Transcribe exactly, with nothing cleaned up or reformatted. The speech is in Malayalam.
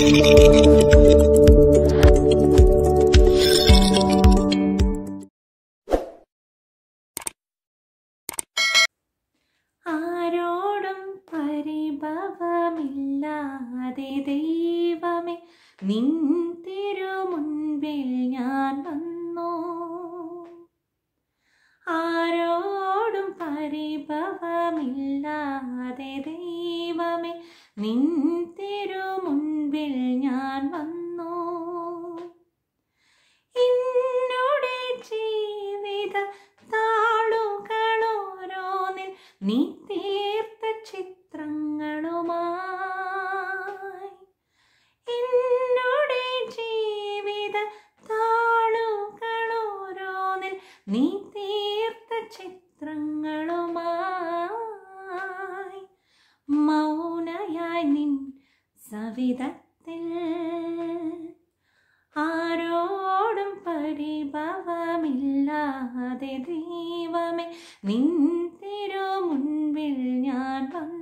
ആരോടും പരിഭവമില്ലാതെ ദൈവമേ നിൻ തിരുമുൻപിൽ ഞാൻ വന്നു. ആരോടും പരിഭവമില്ലാതെ ദൈവമേ നിൻ തിരുമുൻപിൽ ഞാൻ വന്നു. എന്നോടെ ജീവിത താളുകളോരോന്നിൽ നീ തീർത്ത ചിത്രങ്ങളുമായി. എന്നോടെ ജീവിത താളുകളോരോന്നിൽ നീ തീർത്ത ചിത്രങ്ങളുമായി. മൗനയായി നിൻ സവിധത്തിൽ ആരോടും പരിഭവമില്ലാതെ ദൈവമേ നിൻ തിരുമുൻപിൽ ഞാൻ വന്നു.